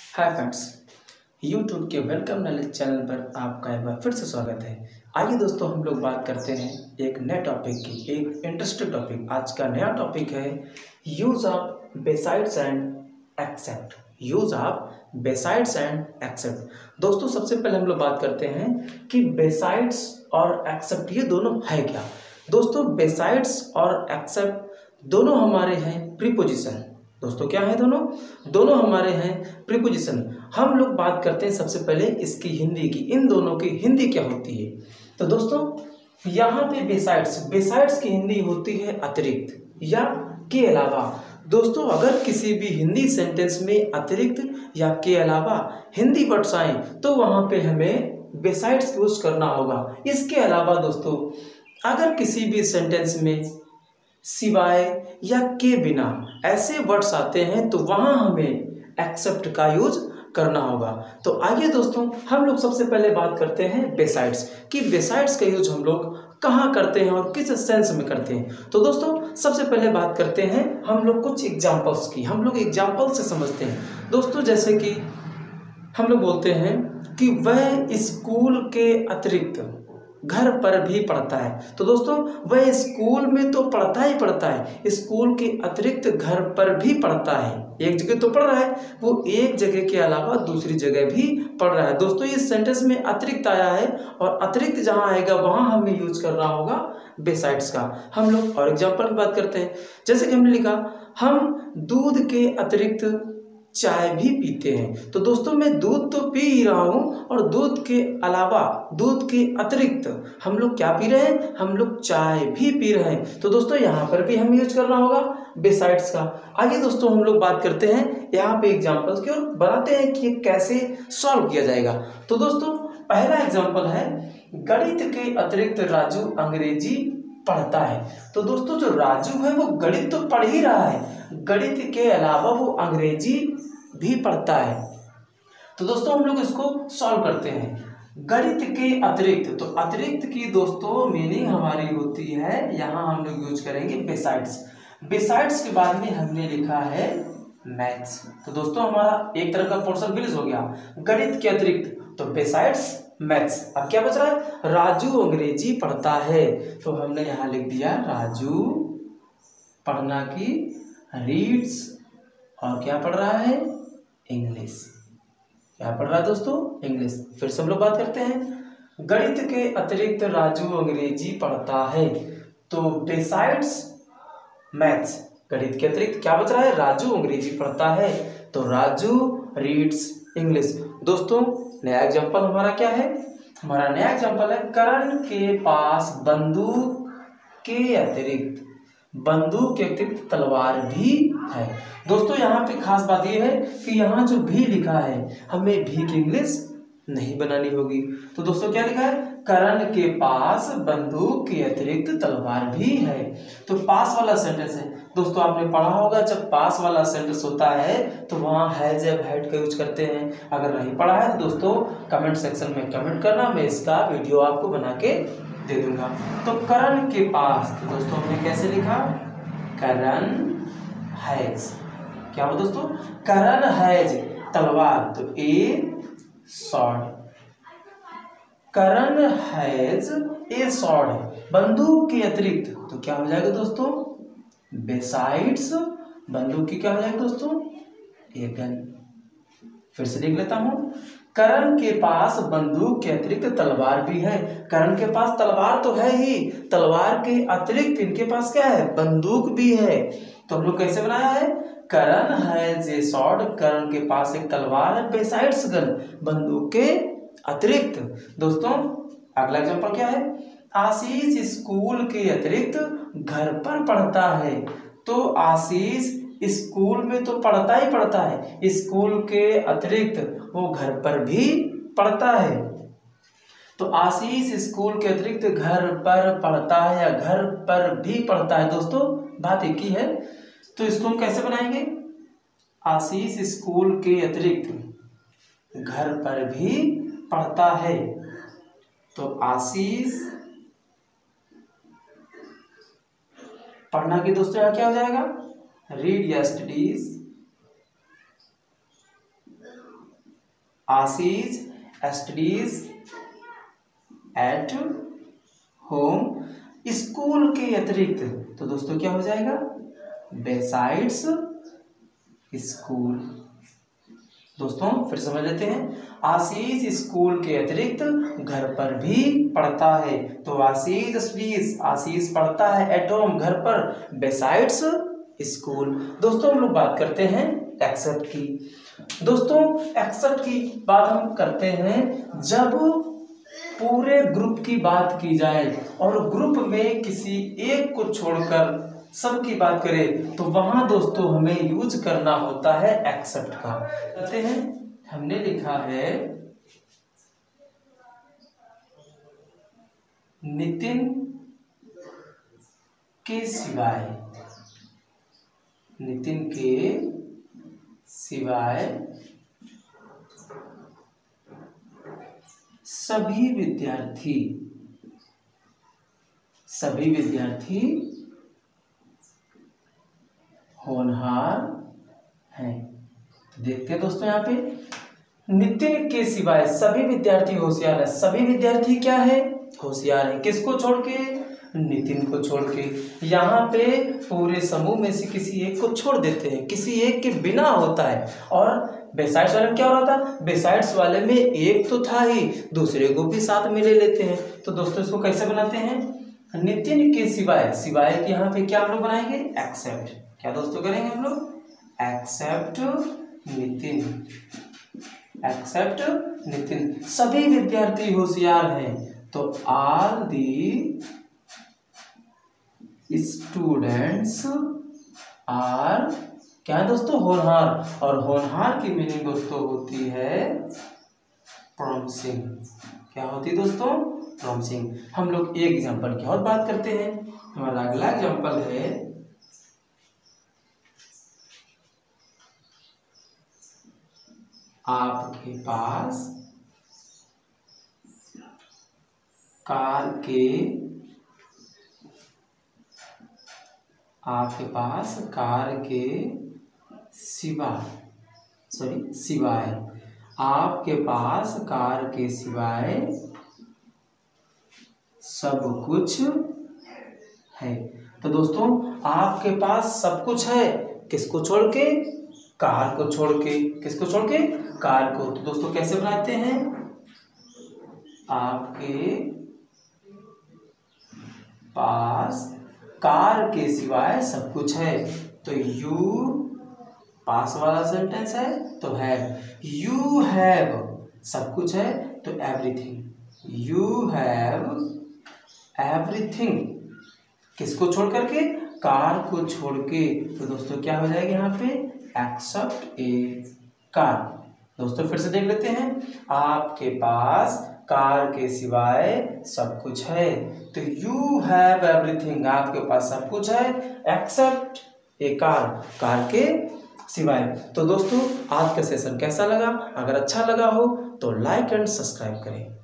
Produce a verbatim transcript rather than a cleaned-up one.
हाय friends, YouTube के welcome knowledge channel पर आपका एक बार फिर से स्वागत है। आइए दोस्तों, हम लोग बात करते हैं एक नए टॉपिक की, एक इंटरेस्टिंग टॉपिक। आज का नया टॉपिक है use of besides and except. Use of besides and except. दोस्तों, सबसे पहले हम लोग बात करते हैं कि बेसाइड्स और एक्सेप्ट ये दोनों है क्या। दोस्तों, बेसाइड्स और एक्सेप्ट दोनों हमारे हैं प्रीपोजिशन। दोस्तों, क्या है दोनों दोनों हमारे हैं प्रीपोजिशन। हम लोग बात करते हैं सबसे पहले इसकी हिंदी की। इन दोनों की हिंदी क्या होती है? तो दोस्तों, यहाँ पे बेसाइड्स बेसाइड्स की हिंदी होती है अतिरिक्त या के अलावा। दोस्तों, अगर किसी भी हिंदी सेंटेंस में अतिरिक्त या के अलावा हिंदी वर्ड्स आए तो वहाँ पे हमें बेसाइड्स यूज करना होगा। इसके अलावा दोस्तों, अगर किसी भी सेंटेंस में सिवाय या के बिना ऐसे वर्ड्स आते हैं तो वहां हमें एक्सेप्ट का यूज करना होगा। तो आइए दोस्तों, हम लोग सबसे पहले बात करते हैं बेसाइड्स कि बेसाइड्स का यूज हम लोग कहाँ करते हैं और किस सेंस में करते हैं। तो दोस्तों, सबसे पहले बात करते हैं हम लोग कुछ एग्जाम्पल्स की। हम लोग एग्जाम्पल से समझते हैं। दोस्तों, जैसे कि हम लोग बोलते हैं कि वह स्कूल के अतिरिक्त घर पर भी पढ़ता है। तो दोस्तों, वह स्कूल में तो पढ़ता ही पढ़ता है, स्कूल के अतिरिक्त घर पर भी पढ़ता है। एक जगह तो पढ़ रहा है, वो एक जगह के अलावा दूसरी जगह भी पढ़ रहा है। दोस्तों, इस सेंटेंस में अतिरिक्त आया है और अतिरिक्त जहां आएगा वहां हमें यूज करना होगा बेसाइड्स का। हम लोग और एग्जाम्पल की बात करते हैं। जैसे कि हमने लिखा, हम दूध के अतिरिक्त चाय भी पीते हैं। तो दोस्तों, मैं दूध तो पी ही रहा हूं और दूध के अलावा, दूध के अतिरिक्त हम लोग क्या पी रहे हैं? हम लोग चाय भी पी रहे हैं। तो दोस्तों, यहाँ पर भी हमें यूज करना होगा बेसाइड्स का। आइए दोस्तों, हम लोग बात करते हैं यहाँ पे एग्जाम्पल्स की और बताते हैं कि ये कैसे सॉल्व किया जाएगा। तो दोस्तों, पहला एग्जाम्पल है, गणित के अतिरिक्त राजू अंग्रेजी पढ़ता है। तो दोस्तों, जो राजू है वो गणित तो पढ़ ही रहा है, गणित के अलावा वो अंग्रेजी भी पढ़ता है। तो दोस्तों, हम लोग इसको सॉल्व करते हैं। गणित के अतिरिक्त, तो अतिरिक्त की दोस्तों मीनिंग हमारी होती है, यहां हम लोग यूज करेंगे बेसाइड्स। बेसाइड्स के बाद में हमने लिखा है मैथ्स। तो दोस्तों, हमारा एक तरह का पोर्शन फिनिश हो गया। गणित के अतिरिक्त तो बेसाइड्स मैथ्स। अब क्या बच रहा है? राजू अंग्रेजी पढ़ता है। तो हमने यहां लिख दिया राजू पढ़ना की रीड्स, और क्या पढ़ रहा है? इंग्लिश। क्या पढ़ रहा है दोस्तों? इंग्लिश। फिर से हम लोग बात करते हैं, गणित के अतिरिक्त राजू अंग्रेजी पढ़ता है। तो बेसाइड्स मैथ्स, गणित के अतिरिक्त क्या बच रहा है? राजू अंग्रेजी पढ़ता है। तो राजू रीड्स इंग्लिश। दोस्तों, नया एग्जांपल हमारा क्या है? हमारा नया एग्जांपल है, करण के पास बंदूक के अतिरिक्त बंदूक के अतिरिक्त तलवार भी है। दोस्तों, यहाँ पे खास बात यह है कि यहाँ जो भी लिखा है हमें भी की इंग्लिश नहीं बनानी होगी। तो दोस्तों, क्या लिखा है? करण के पास बंदूक के अतिरिक्त तलवार भी है। तो पास वाला सेंटेंस है। दोस्तों, आपने पढ़ा होगा, जब पास वाला सेंटेंस होता है तो वहाँ हैज या हैड का यूज करते हैं। अगर नहीं पढ़ा है तो दोस्तों कमेंट सेक्शन में कमेंट करना, मैं इसका वीडियो आपको बना के दे दूंगा। तो करण के पास, तो दोस्तों हमने कैसे लिखा? करण हैज। क्या हो दोस्तों? करण हैज तलवार, तो a sword. Karan has a sword, बंदूक के अतिरिक्त तो क्या हो जाएगा दोस्तों? बेसाइड्स बंदूक की क्या हो जाएगा दोस्तों? A gun. फिर से लिख लेता हूं, करण के पास बंदूक के अतिरिक्त तलवार भी है। करण के पास तलवार तो है ही, तलवार के अतिरिक्त इनके पास क्या है? बंदूक भी है। तो हम लोग कैसे बनाया है? करण हैज ए स्वॉर्ड, करण के पास एक तलवार है, बेसाइड्स गन, बंदूक के अतिरिक्त। दोस्तों, अगला एग्जांपल क्या है? आशीष स्कूल के अतिरिक्त घर पर पढ़ता है। तो आशीष स्कूल में तो पढ़ता ही पढ़ता है, स्कूल के अतिरिक्त वो घर पर भी पढ़ता है। तो आशीष स्कूल के अतिरिक्त घर पर पढ़ता है या घर पर भी पढ़ता है। दोस्तों, बात एक ही है। तो इसको हम कैसे बनाएंगे? आशीष स्कूल के अतिरिक्त घर पर भी पढ़ता है। तो आशीष पढ़ना की दोस्तों यहाँ क्या हो जाएगा? रीड या studies Ashish studies at home school के अतिरिक्त, तो दोस्तों क्या हो जाएगा, बेसाइड्स स्कूल। दोस्तों फिर समझ लेते हैं, आशीष स्कूल के अतिरिक्त घर पर भी पढ़ता है, तो आशीष स्टडीज, आशीष पढ़ता है एट होम घर पर, बेसाइड्स स्कूल। दोस्तों हम लोग बात करते हैं एक्सेप्ट की। दोस्तों एक्सेप्ट की बात हम करते हैं जब पूरे ग्रुप की बात की जाए और ग्रुप में किसी एक को छोड़कर सबकी बात करें, तो वहां दोस्तों हमें यूज करना होता है एक्सेप्ट का। कहते हैं, हमने लिखा है नितिन के सिवाय, नितिन के सिवाय सभी विद्यार्थी, सभी विद्यार्थी होनहार हैं। तो देखते हैं दोस्तों यहाँ पे, नितिन के सिवाय सभी विद्यार्थी होशियार है। सभी विद्यार्थी क्या है, होशियार है। किसको छोड़ के, नितिन को छोड़ के। यहाँ पे पूरे समूह में से किसी एक को छोड़ देते हैं, किसी एक के बिना होता है। और बेसाइड्स वाले में क्या हो रहा था, बेसाइड्स वाले में एक तो था ही, दूसरे को भी साथ में ले लेते हैं। तो दोस्तों इसको कैसे बनाते हैं, नितिन के सिवाय, सिवाय के यहाँ पे क्या हम लोग बनाएंगे, एक्सेप्ट। क्या दोस्तों करेंगे हम लोग, एक्सेप्ट नितिन, एक्सेप्ट नितिन। सभी विद्यार्थी होशियार हैं, तो ऑल दी स्टूडेंट्स आर क्या है दोस्तों, होनहार। और होनहार की मीनिंग दोस्तों होती है प्रॉमिसिंग। क्या होती है दोस्तों, प्रॉमिसिंग। हम लोग एक एग्जांपल की और बात करते हैं। हमारा अगला एग्जांपल है, आपके पास कार के आपके पास कार के सिवाय, सॉरी सिवाय, आपके पास कार के सिवाय सब कुछ है। तो दोस्तों आपके पास सब कुछ है, किसको छोड़ के, कार को छोड़ के। किसको छोड़ के, कार को। तो दोस्तों कैसे बनाते हैं, आपके पास कार के सिवाय सब कुछ है, तो यू पास वाला सेंटेंस है तो है, यू हैव सब कुछ है तो एवरीथिंग, यू हैव एवरीथिंग। किसको छोड़ करके, कार को छोड़ के। तो दोस्तों क्या हो जाएगा यहाँ पे, एक्सेप्ट ए कार। दोस्तों फिर से देख लेते हैं, आपके पास कार के सिवाय सब कुछ है, तो यू हैव एवरीथिंग, आपके पास सब कुछ है एक्सेप्ट ए कार, कार के सिवाय। तो दोस्तों आज का सेशन कैसा लगा, अगर अच्छा लगा हो तो लाइक एंड सब्सक्राइब करें।